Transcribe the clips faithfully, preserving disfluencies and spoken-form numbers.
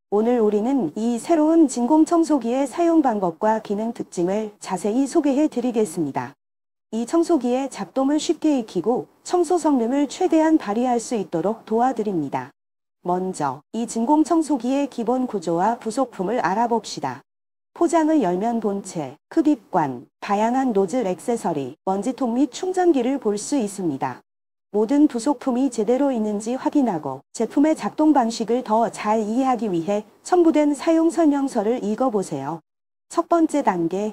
오늘 우리는 이 새로운 진공청소기의 사용 방법과 기능 특징을 자세히 소개해 드리겠습니다. 이 청소기의 작동을 쉽게 익히고 청소 성능을 최대한 발휘할 수 있도록 도와드립니다. 먼저 이 진공청소기의 기본 구조와 부속품을 알아봅시다. 포장을 열면 본체, 흡입관, 다양한 노즐 액세서리, 먼지통 및 충전기를 볼 수 있습니다. 모든 부속품이 제대로 있는지 확인하고 제품의 작동 방식을 더 잘 이해하기 위해 첨부된 사용 설명서를 읽어보세요. 첫 번째 단계,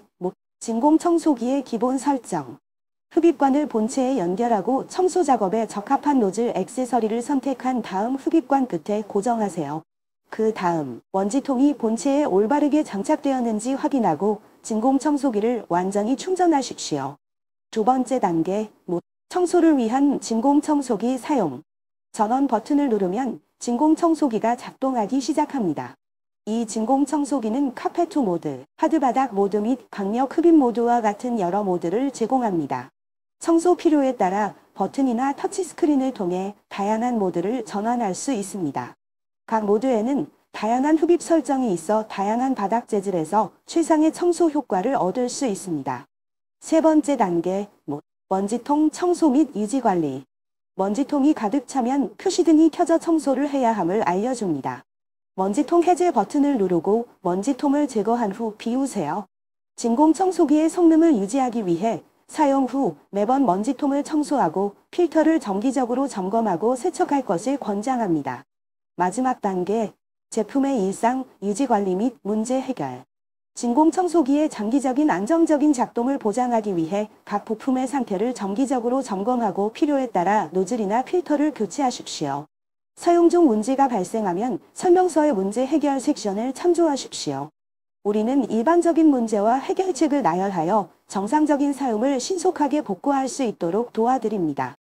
진공청소기의 기본 설정. 흡입관을 본체에 연결하고 청소 작업에 적합한 노즐 액세서리를 선택한 다음 흡입관 끝에 고정하세요. 그 다음 먼지통이 본체에 올바르게 장착되었는지 확인하고 진공청소기를 완전히 충전하십시오. 두 번째 단계, 청소를 위한 진공청소기 사용. 전원 버튼을 누르면 진공청소기가 작동하기 시작합니다. 이 진공청소기는 카페트 모드, 하드바닥 모드 및 강력 흡입 모드와 같은 여러 모드를 제공합니다. 청소 필요에 따라 버튼이나 터치스크린을 통해 다양한 모드를 전환할 수 있습니다. 각 모드에는 다양한 흡입 설정이 있어 다양한 바닥 재질에서 최상의 청소 효과를 얻을 수 있습니다. 세 번째 단계, 먼지통 청소 및 유지관리. 먼지통이 가득 차면 표시등이 켜져 청소를 해야 함을 알려줍니다. 먼지통 해제 버튼을 누르고 먼지통을 제거한 후 비우세요. 진공청소기의 성능을 유지하기 위해 사용 후 매번 먼지통을 청소하고 필터를 정기적으로 점검하고 세척할 것을 권장합니다. 마지막 단계, 제품의 일상 유지관리 및 문제 해결. 진공청소기의 장기적인 안정적인 작동을 보장하기 위해 각 부품의 상태를 정기적으로 점검하고 필요에 따라 노즐이나 필터를 교체하십시오. 사용 중 문제가 발생하면 설명서의 문제 해결 섹션을 참조하십시오. 우리는 일반적인 문제와 해결책을 나열하여 정상적인 사용을 신속하게 복구할 수 있도록 도와드립니다.